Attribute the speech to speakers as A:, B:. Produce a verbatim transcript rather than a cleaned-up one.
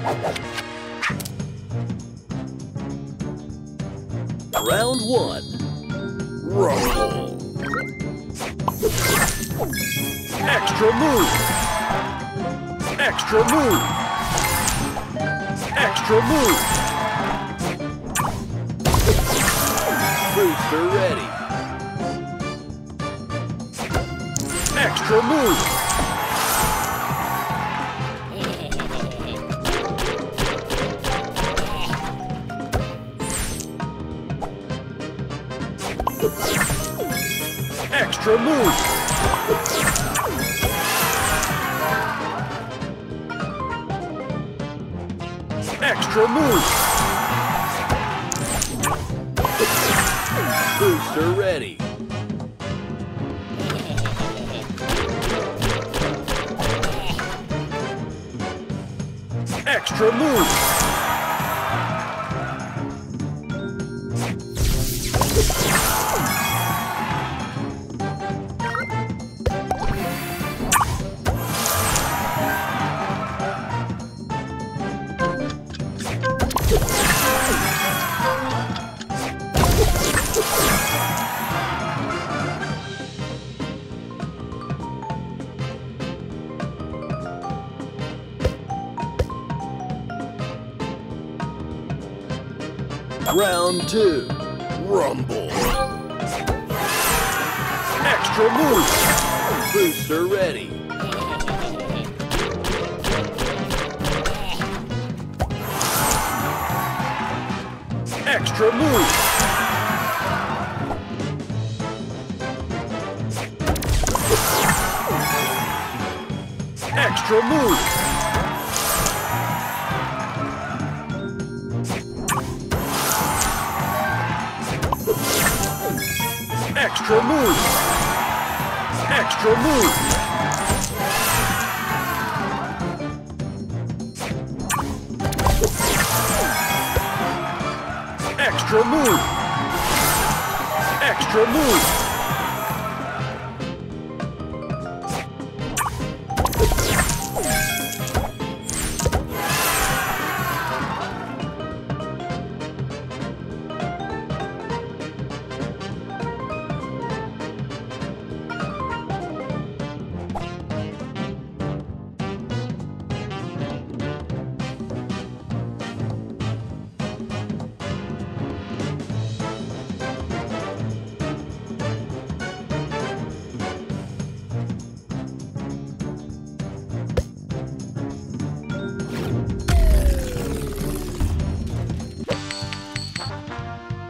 A: Round one. Rumble. Extra move. Extra move. Extra move. Booster ready. Extra move. Extra move. Extra move. Booster ready. Extra move. Round two. Rumble. Extra move. Booster ready. Extra move. Extra move. Extra move. Extra move. Extra move. Extra move.